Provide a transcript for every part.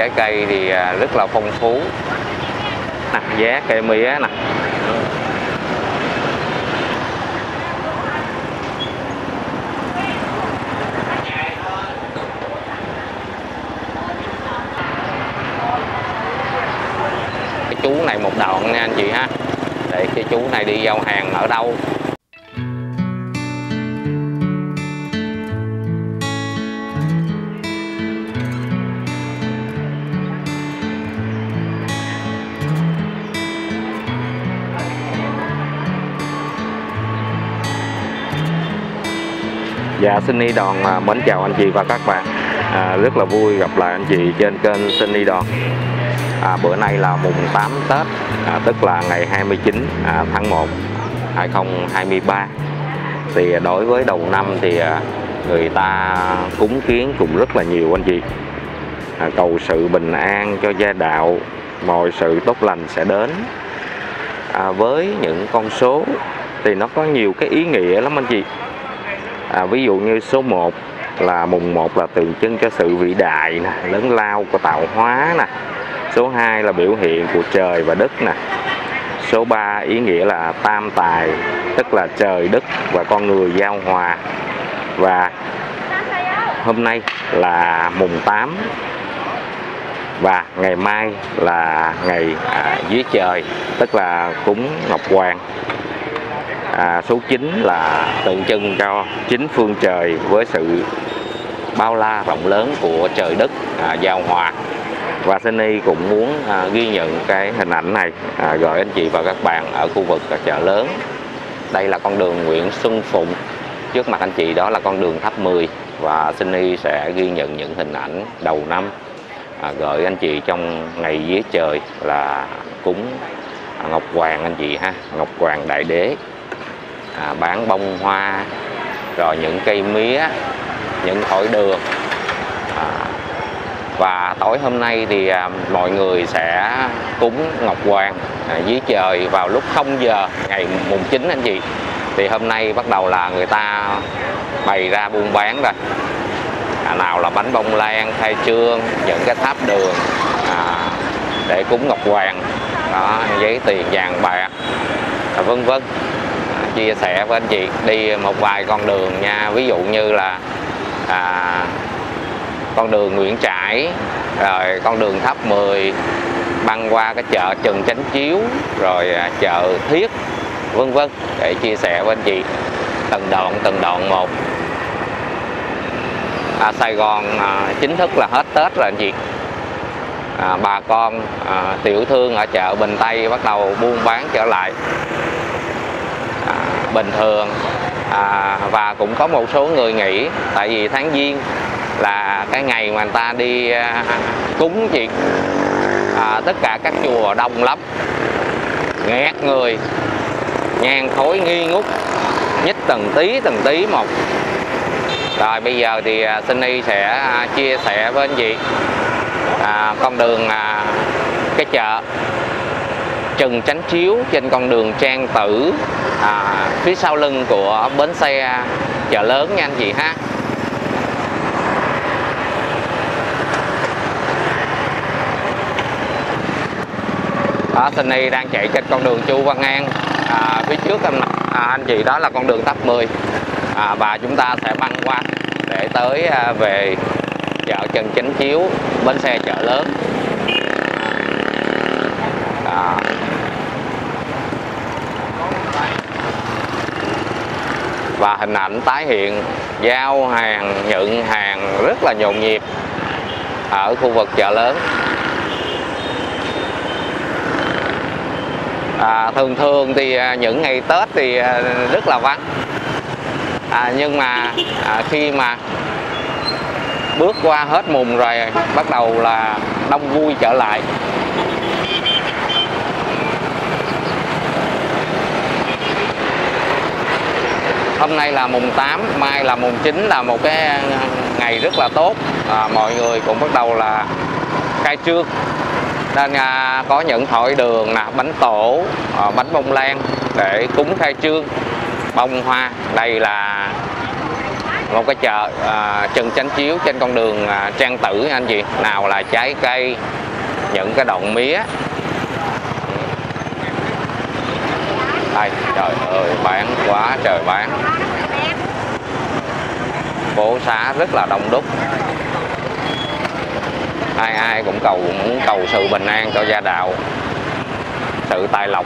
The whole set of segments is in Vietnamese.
trái cây thì rất là phong phú nè, giá cây mía nè. Cái chú này một đoạn nha anh chị ha, để cái chú này đi giao hàng ở đâu. Dạ, Sunny Đòn mến chào anh chị và các bạn. Rất là vui gặp lại anh chị trên kênh Sunny Đòn. Bữa nay là mùng 8 Tết, tức là ngày 29 tháng 1 2023. Thì đối với đầu năm thì người ta cúng kiến cũng rất là nhiều anh chị. Cầu sự bình an cho gia đạo, mọi sự tốt lành sẽ đến. Với những con số thì nó có nhiều cái ý nghĩa lắm anh chị. Ví dụ như số 1 là mùng 1 là tượng trưng cho sự vĩ đại nè, lớn lao của tạo hóa nè. Số 2 là biểu hiện của trời và đất nè. Số 3 ý nghĩa là tam tài, tức là trời đất và con người giao hòa. Và hôm nay là mùng 8 và ngày mai là ngày vía trời, tức là cúng Ngọc Hoàng. Số 9 là tượng trưng cho chính phương trời với sự bao la rộng lớn của trời đất giao hòa. Và Sunny cũng muốn ghi nhận cái hình ảnh này gửi anh chị và các bạn ở khu vực chợ lớn. Đây là con đường Nguyễn Xuân Phụng, trước mặt anh chị đó là con đường Tháp 10. Và Sunny sẽ ghi nhận những hình ảnh đầu năm gửi anh chị trong ngày vía trời là cúng Ngọc Hoàng anh chị ha, Ngọc Hoàng Đại Đế. Bán bông hoa, rồi những cây mía, những thỏi đường. Và tối hôm nay thì mọi người sẽ cúng Ngọc Hoàng vía trời vào lúc 0 giờ ngày mùng 9 anh chị. Thì hôm nay bắt đầu là người ta bày ra buôn bán rồi. Nào là bánh bông lan, khai trương, những cái tháp đường để cúng Ngọc Hoàng, đó, giấy tiền vàng bạc, vân vân. Chia sẻ với anh chị đi một vài con đường nha, ví dụ như là con đường Nguyễn Trãi, rồi con đường Tháp 10, băng qua cái chợ Trần Chánh Chiếu, rồi chợ Thiết, vân vân, để chia sẻ với anh chị từng đoạn một. Sài Gòn chính thức là hết Tết rồi anh chị. Bà con tiểu thương ở chợ Bình Tây bắt đầu buôn bán trở lại bình thường. Và cũng có một số người nghỉ, tại vì tháng Giêng là cái ngày mà người ta đi cúng chị. Tất cả các chùa đông lắm, nghẹt người, nhang khói nghi ngút, nhích từng tí một. Rồi bây giờ thì Sunny sẽ chia sẻ với anh chị con đường cái chợ Trần Chánh Chiếu trên con đường Trang Tử, phía sau lưng của bến xe chợ lớn nha anh chị ha. Đó, Sunny đang chạy trên con đường Chu Văn An. Phía trước anh chị đó là con đường Tháp 10. Và chúng ta sẽ băng qua để tới về chợ Trần Chánh Chiếu, bến xe chợ lớn. Và hình ảnh tái hiện giao hàng, nhận hàng rất là nhộn nhịp ở khu vực chợ lớn. Thường thì những ngày Tết thì rất là vắng, nhưng mà khi mà bước qua hết mùng rồi bắt đầu là đông vui trở lại. Hôm nay là mùng 8, mai là mùng 9, là một cái ngày rất là tốt. Mọi người cũng bắt đầu là khai trương, nên có những thỏi đường nè, bánh tổ, bánh bông lan để cúng khai trương, bông hoa. Đây là một cái chợ Trần Chánh Chiếu trên con đường Trang Tử anh chị. Nào là trái cây, những cái đoạn mía. Đây, trời ơi, bán quá trời bán. Phố xá rất là đông đúc. Ai ai cũng muốn cầu sự bình an cho gia đạo, sự tài lộc.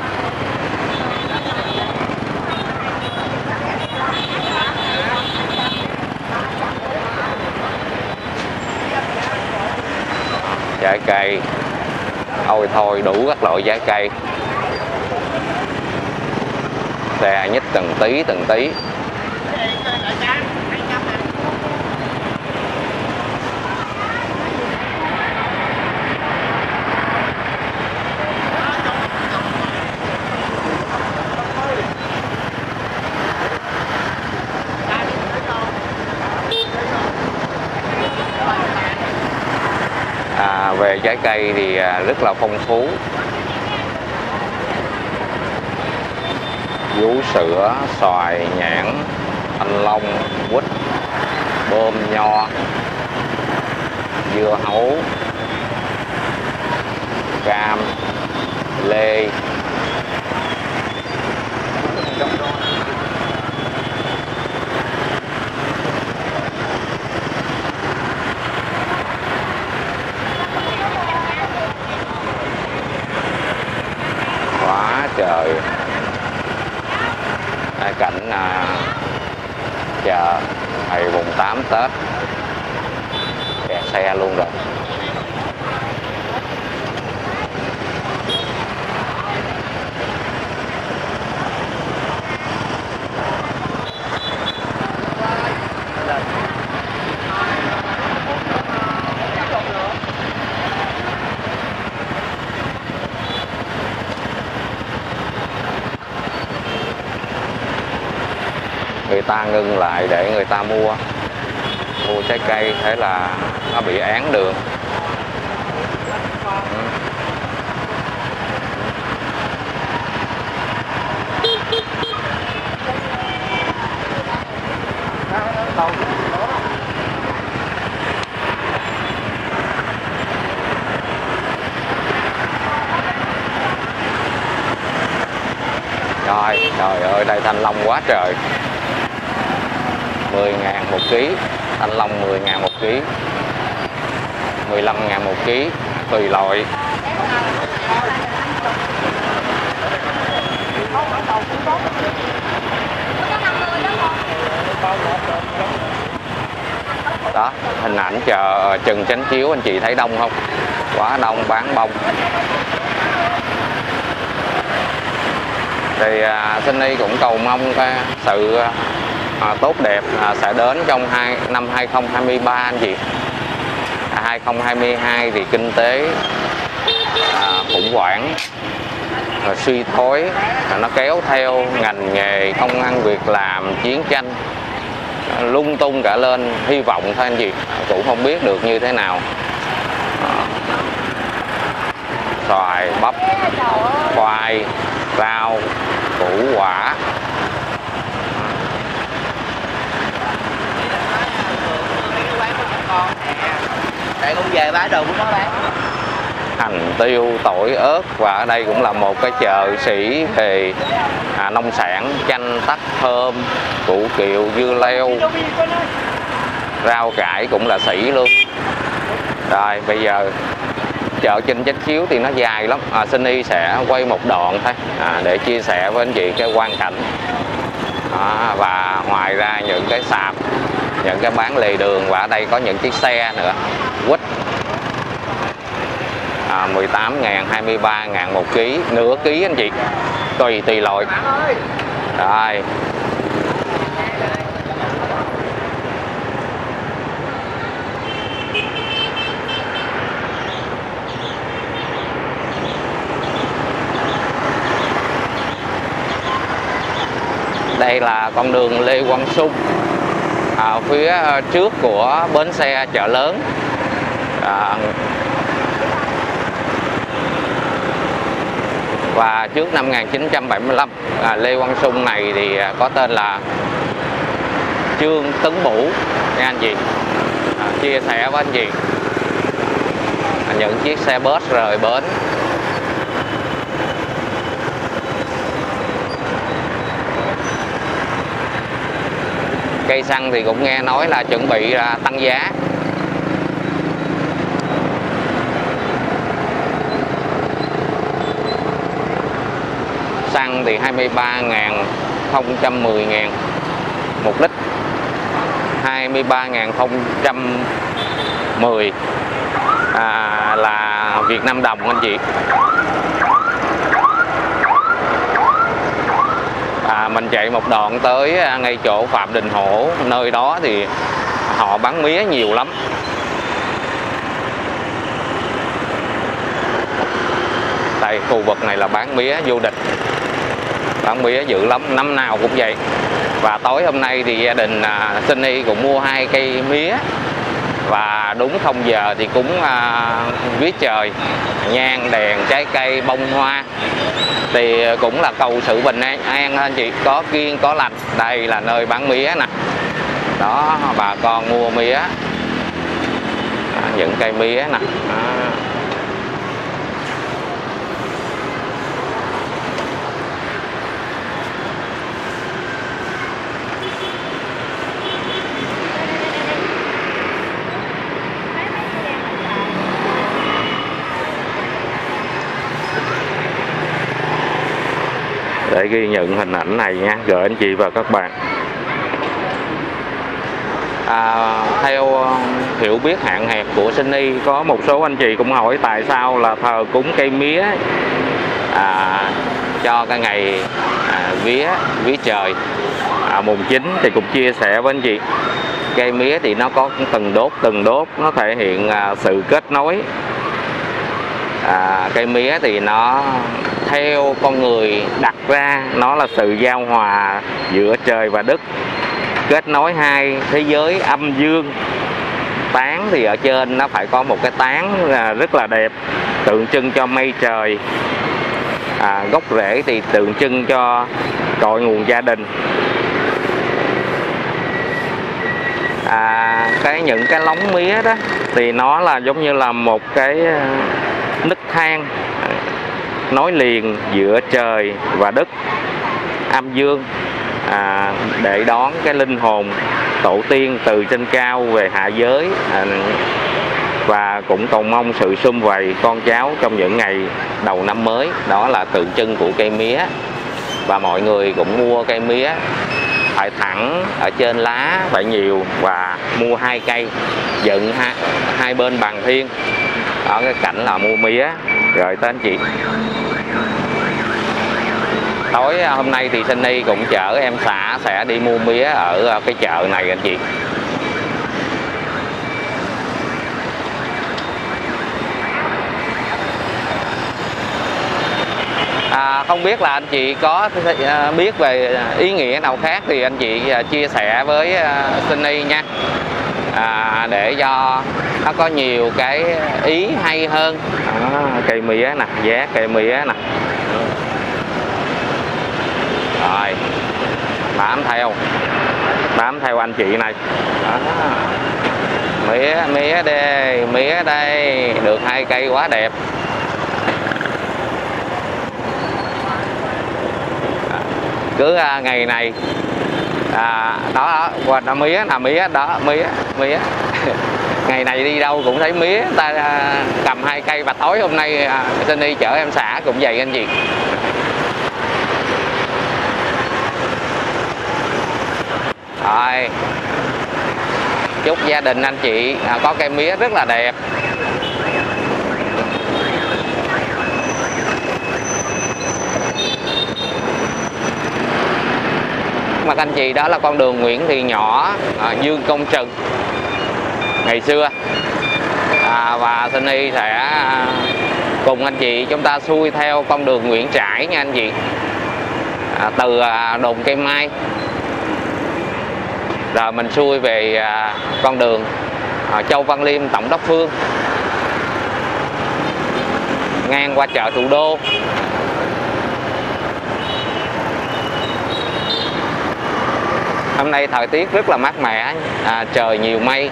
Trái cây, ôi thôi đủ các loại trái cây. Xe nhích từng tí từng tí. Về trái cây thì rất là phong phú. Vú sữa, xoài, nhãn, thanh long, quýt, bơm, nho, dưa hấu, cam, lê. Quá trời. Cảnh chợ ngày mùng 8 Tết, kẹt xe luôn rồi. Người ta ngưng lại để người ta mua trái cây, thế là nó bị án đường. Rồi, trời ơi, đây thanh long quá trời. 10.000 một ký, thanh long 10.000 một ký, 15.000 một ký, tùy loại. Đó, hình ảnh chợ Trần Chánh Chiếu anh chị thấy đông không? Quá đông, bán bông. Thì Sunny cũng cầu mong cái sự tốt đẹp sẽ đến trong năm 2023 anh chị. 2022 thì kinh tế khủng hoảng, suy thoái, nó kéo theo ngành nghề, công ăn việc làm, chiến tranh lung tung cả lên. Hy vọng thôi anh chị, cũng không biết được như thế nào. Xoài, bắp, khoai, rau, củ quả. Tại cũng về bán đồ cũng có bán. Hành, tiêu, tỏi, ớt. Và ở đây cũng là một cái chợ sĩ về nông sản, chanh, tắc, thơm, củ kiệu, dưa leo, rau cải cũng là sĩ luôn. Rồi bây giờ chợ Trần Chánh Chiếu thì nó dài lắm. Sunny sẽ quay một đoạn thôi để chia sẻ với anh chị cái quang cảnh. Và ngoài ra những cái sạp, những cái bán lề đường, và ở đây có những chiếc xe nữa. Quýt 18.000, 23.000 một ký, nửa ký anh chị, tùy loại. Rồi. Đây là con đường Lê Quang Sung, phía trước của bến xe chợ lớn. Và trước năm 1975, Lê Quang Sung này thì có tên là Trương Tấn Bửu nha anh chị. Chia sẻ với anh chị những chiếc xe bus rời bến. Cây xăng thì cũng nghe nói là chuẩn bị tăng giá. Xăng thì 23.010 một lít, 23.010 là Việt Nam đồng anh chị. Mình chạy một đoạn tới ngay chỗ Phạm Đình Hổ, nơi đó thì họ bán mía nhiều lắm. Tại khu vực này là bán mía vô địch, bán mía dữ lắm, năm nào cũng vậy. Và tối hôm nay thì gia đình Sunny cũng mua 2 cây mía. Và đúng 0 giờ thì cúng vía trời, nhang đèn, trái cây, bông hoa. Thì cũng là cầu sự bình an anh chị, có kiêng có lành. Đây là nơi bán mía nè. Đó, bà con mua mía. Những cây mía nè. Để ghi nhận hình ảnh này nha, gửi anh chị và các bạn. Theo hiểu biết hạn hẹp của Sunny, có một số anh chị cũng hỏi tại sao là thờ cúng cây mía cho cái ngày vía trời mùng 9. Thì cũng chia sẻ với anh chị, cây mía thì nó có từng đốt, nó thể hiện sự kết nối. Cây mía thì nó theo con người đặt ra, nó là sự giao hòa giữa trời và đất, kết nối hai thế giới âm dương. Tán thì ở trên nó phải có một cái tán rất là đẹp, tượng trưng cho mây trời. Gốc rễ thì tượng trưng cho cội nguồn gia đình. Những cái lóng mía đó thì nó là giống như là một cái nấc thang nối liền giữa trời và đất, âm dương, để đón cái linh hồn tổ tiên từ trên cao về hạ giới, và cũng cầu mong sự sum vầy con cháu trong những ngày đầu năm mới. Đó là tượng trưng của cây mía. Và mọi người cũng mua cây mía phải thẳng, ở trên lá phải nhiều, và mua 2 cây dựng hai bên bàn thiên. Đó, cái cảnh là mua mía rồi tới anh chị. Tối hôm nay thì Sunny cũng chở em xã sẽ đi mua mía ở cái chợ này anh chị. Không biết là anh chị có biết về ý nghĩa nào khác thì anh chị chia sẻ với Sunny nha, để cho nó có nhiều cái ý hay hơn. Cây mía nè, giá cây mía nè. Rồi, bám theo anh chị này. Mía đây được 2 cây quá đẹp. Cứ ngày này đó quên mía đó mía ngày này đi đâu cũng thấy mía, ta cầm 2 cây. Và tối hôm nay Sunny chở em xã cũng vậy anh chị. Rồi, chúc gia đình anh chị có cây mía rất là đẹp. Mà anh chị đó là con đường Nguyễn Thị Nhỏ, Dương Công Trần ngày xưa. Và Sunny sẽ cùng anh chị chúng ta xuôi theo con đường Nguyễn Trãi nha anh chị. Từ đồn Cây Mai rồi mình xuôi về con đường Châu Văn Liêm, Tổng đốc Phương, ngang qua chợ Thủ Đô. Hôm nay thời tiết rất là mát mẻ, trời nhiều mây.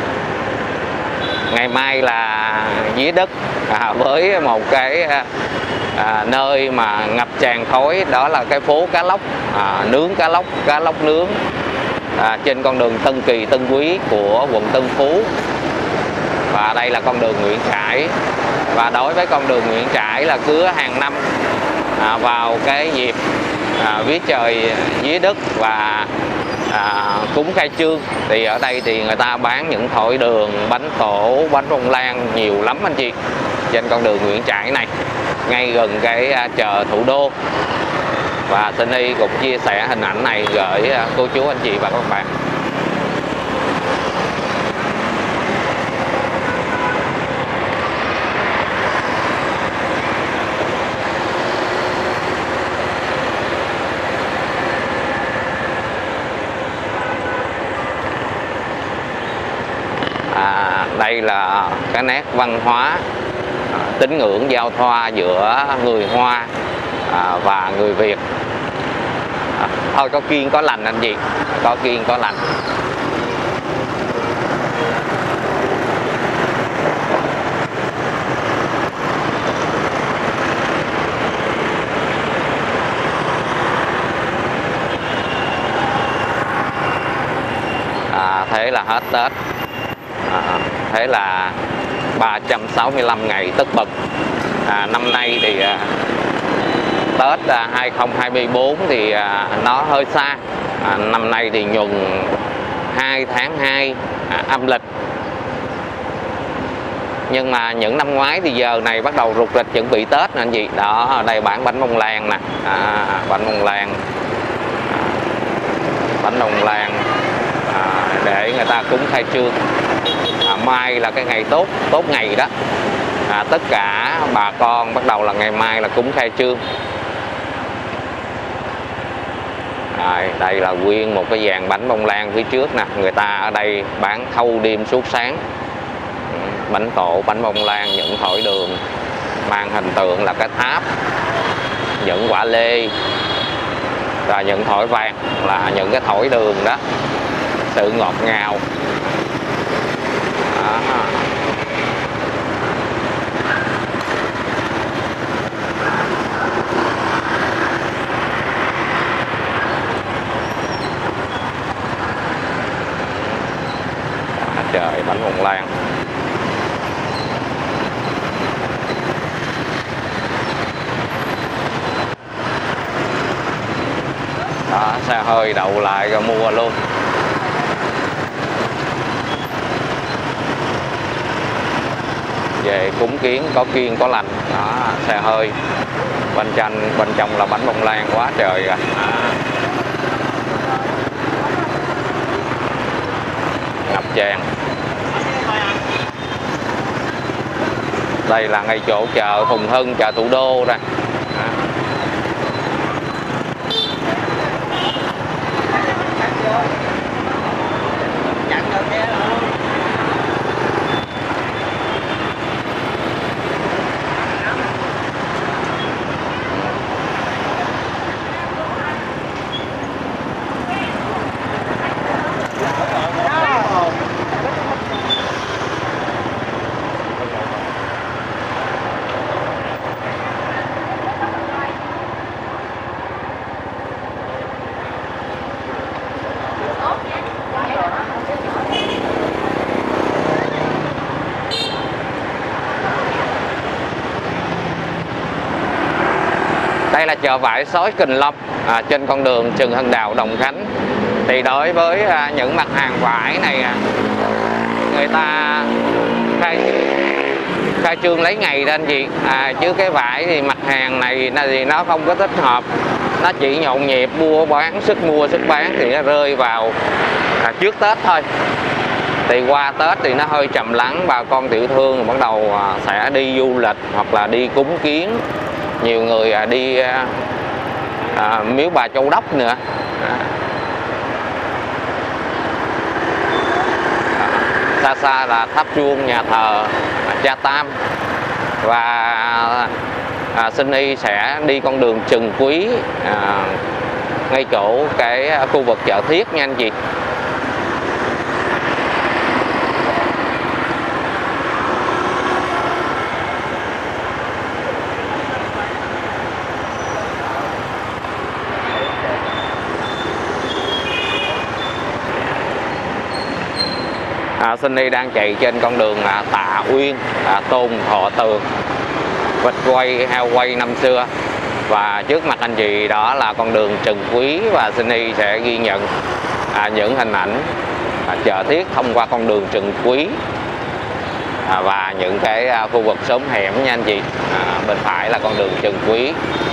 Ngày mai là Vía Đất, với một cái nơi mà ngập tràn khói, đó là cái phố cá lóc, nướng cá lóc nướng trên con đường Tân Kỳ Tân Quý của quận Tân Phú. Và đây là con đường Nguyễn Trãi. Và đối với con đường Nguyễn Trãi là cứ hàng năm vào cái dịp vía trời Vía Đất và cúng khai trương thì ở đây thì người ta bán những thỏi đường, bánh tổ, bánh bông lan nhiều lắm anh chị, trên con đường Nguyễn Trãi này, ngay gần cái chợ Thủ Đô. Và Sunny cũng chia sẻ hình ảnh này gửi cô chú anh chị và các bạn. Đây là cái nét văn hóa tín ngưỡng giao thoa giữa người Hoa và người Việt. Thôi có kiêng có lành anh chị, có kiêng có lành. Thế là hết Tết. Thế là 365 ngày tất bật. Năm nay thì Tết 2024 thì nó hơi xa. Năm nay thì nhuần 2 tháng 2 âm lịch. Nhưng mà những năm ngoái thì giờ này bắt đầu rục rịch chuẩn bị Tết nè anh chị. Đó, ở đây bán bánh bông lan nè, bánh bông lan, bánh bông lan để người ta cúng khai trương. Mai là cái ngày tốt ngày đó. Tất cả bà con bắt đầu là ngày mai là cúng khai trương. Đây là nguyên một cái dàn bánh bông lan phía trước nè, người ta ở đây bán thâu đêm suốt sáng. Bánh tổ, bánh bông lan, những thỏi đường mang hình tượng là cái tháp, những quả lê, và những thỏi vàng là những cái thỏi đường đó, sự ngọt ngào. Trời, bánh bông lan. Đó, xe hơi đậu lại rồi mua luôn. Về cúng kiến có kiêng có lành. Đó, xe hơi. Bên trong là bánh bông lan quá trời rồi. Ngập tràn. Đây là ngay chỗ chợ Phùng Hưng, chợ Thủ Đô đây. Đây là chợ vải sói Kình Long trên con đường Trần Hưng Đạo, Đồng Khánh. Thì đối với những mặt hàng vải này người ta khai trương lấy ngày đó anh chị. Chứ cái vải thì mặt hàng này thì nó không có thích hợp, nó chỉ nhộn nhịp mua bán, sức mua sức bán thì nó rơi vào trước Tết thôi. Thì qua Tết thì nó hơi trầm lắng, bà con tiểu thương bắt đầu sẽ đi du lịch hoặc là đi cúng kiến. Nhiều người đi miếu Bà Châu Đốc nữa. Xa xa là tháp chuông nhà thờ Cha Tam. Và Sunny sẽ đi con đường Trần Quý ngay chỗ cái khu vực chợ Thiết nha anh chị. Sunny đang chạy trên con đường Tạ Uyên, Tôn Thọ Tường, vịt quay, heo quay năm xưa. Và trước mặt anh chị đó là con đường Trần Quý, và Sunny sẽ ghi nhận những hình ảnh chợ Thiết thông qua con đường Trần Quý và những cái khu vực xóm hẻm nha anh chị. Bên phải là con đường Trần Quý.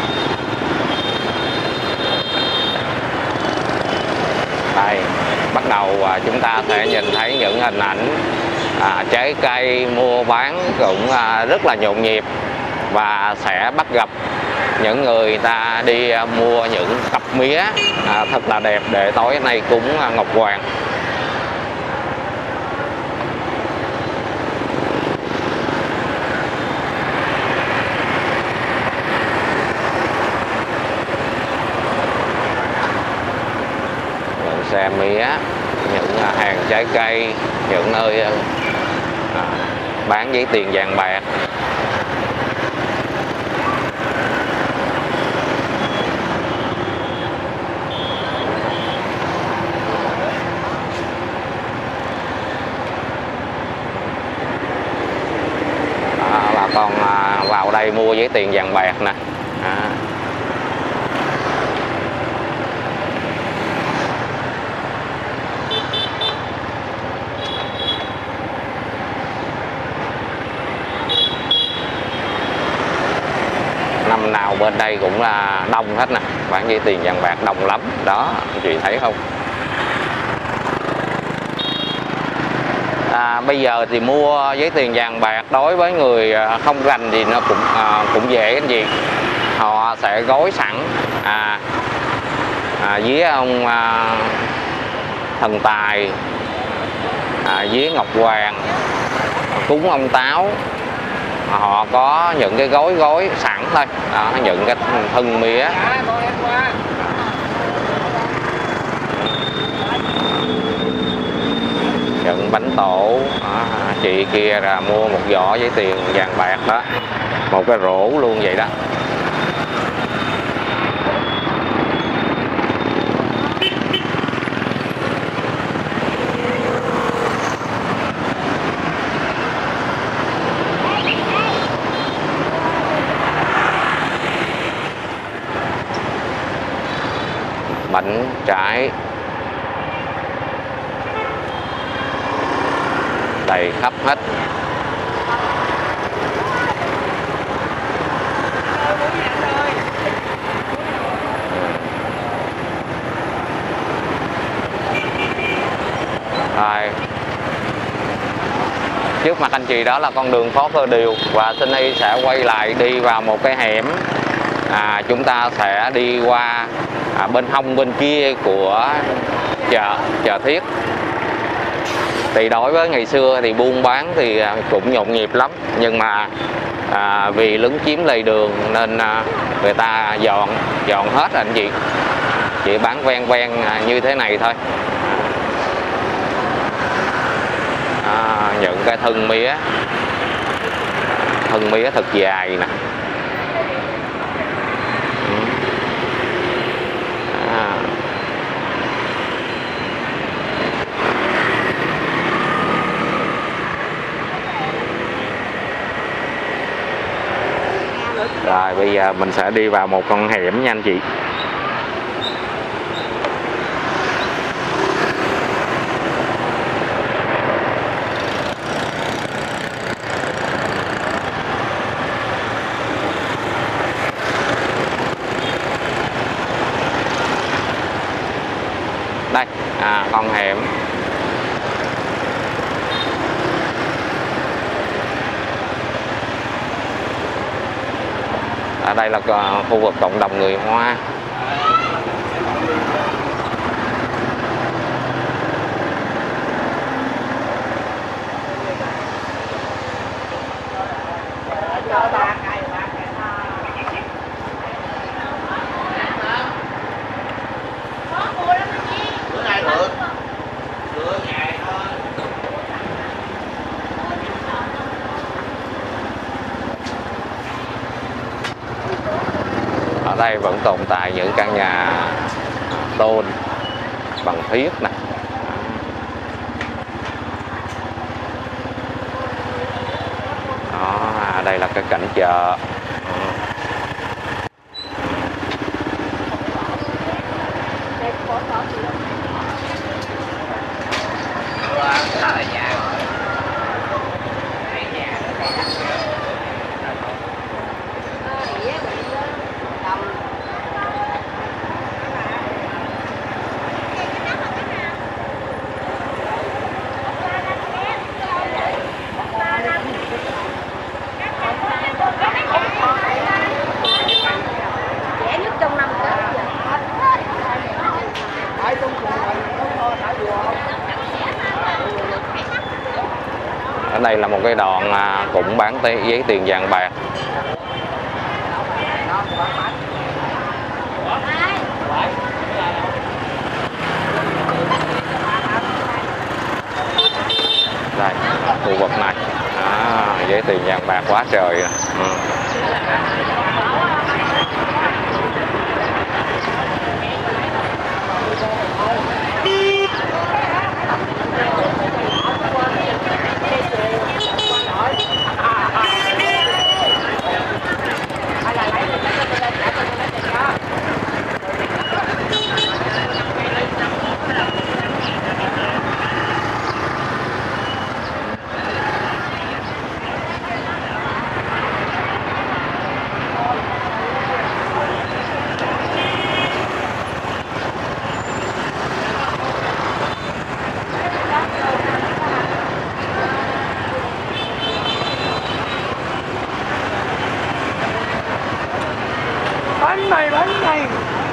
Đây, bắt đầu chúng ta sẽ nhìn thấy những hình ảnh trái cây mua bán cũng rất là nhộn nhịp, và sẽ bắt gặp những người ta đi mua những cặp mía thật là đẹp để tối nay cúng Ngọc Hoàng. Những xe mía, những hàng trái cây, những nơi bán giấy tiền vàng bạc. Bà con vào đây mua giấy tiền vàng bạc nè. Năm nào bên đây cũng là đông hết nè, bán giấy tiền vàng bạc đông lắm đó, anh chị thấy không? Bây giờ thì mua giấy tiền vàng bạc đối với người không rành thì nó cũng dễ anh chị. Họ sẽ gói sẵn vía ông thần tài, vía Ngọc Hoàng, cúng ông Táo. Họ có những cái gói sẵn thôi đó, những cái thân mía. Những bánh tổ. Chị kia là mua một giỏ giấy tiền vàng bạc đó, một cái rổ luôn vậy đó. Bánh trái đầy khắp hết. Rồi. Trước mặt anh chị đó là con đường Phó Cơ Điều, và Sunny sẽ quay lại đi vào một cái hẻm. Chúng ta sẽ đi qua bên hông bên kia của chợ Thiết. Thì đối với ngày xưa thì buôn bán thì cũng nhộn nhịp lắm, nhưng mà vì lấn chiếm lề đường nên người ta dọn hết anh chị, chỉ bán ven như thế này thôi. Những cái thân mía thật dài nè. Rồi bây giờ mình sẽ đi vào một con hẻm nha anh chị. Đây, con hẻm. Ở đây là khu vực cộng đồng người Hoa. đây vẫn tồn tại những căn nhà tôn bằng thiết nè. Đó, đây là cái cảnh chợ. Ở đây là một cái đoạn cũng bán giấy tiền vàng bạc. Đây, khu vực này giấy tiền vàng bạc quá trời. Bánh này.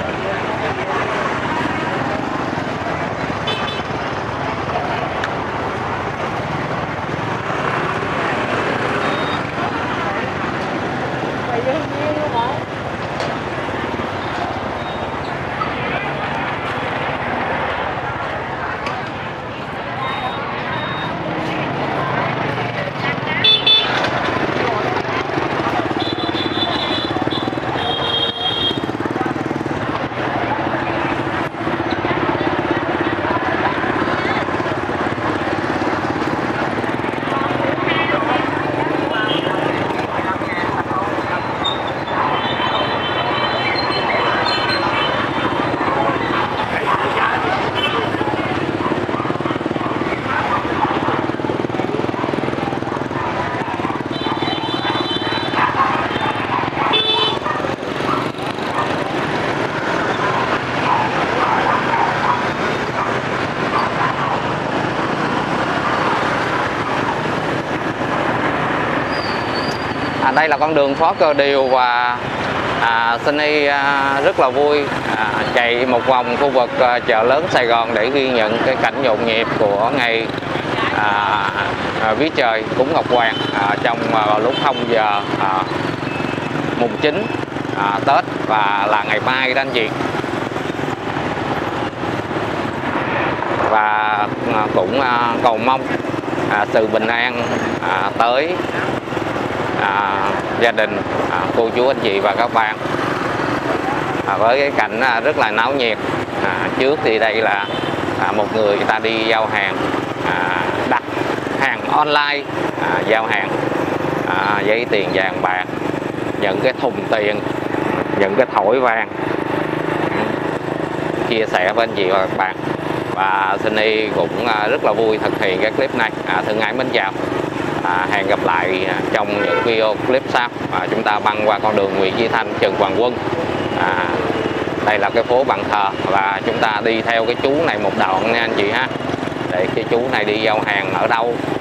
Đây là con đường Phó Cơ Điều và Sunny rất là vui chạy một vòng khu vực chợ lớn Sài Gòn để ghi nhận cái cảnh nhộn nhịp của ngày Vía Trời cúng Ngọc Hoàng trong lúc 0 giờ mùng 9 Tết và là ngày mai đó anh chị. Và cũng cầu mong sự bình an tới gia đình cô chú anh chị và các bạn với cái cảnh rất là náo nhiệt. Trước thì đây là một người ta đi giao hàng, đặt hàng online, giao hàng giấy tiền vàng bạc, những cái thùng tiền, những cái thỏi vàng, chia sẻ với anh chị và các bạn. Và Sunny cũng rất là vui thực hiện cái clip này. Thân ái mến chào, hẹn gặp lại trong những video clip sau. Chúng ta băng qua con đường Nguyễn Chí Thanh, Trần Hoàng Quân. Đây là cái phố Bàn Thờ và chúng ta đi theo cái chú này một đoạn nha anh chị ha, để cái chú này đi giao hàng ở đâu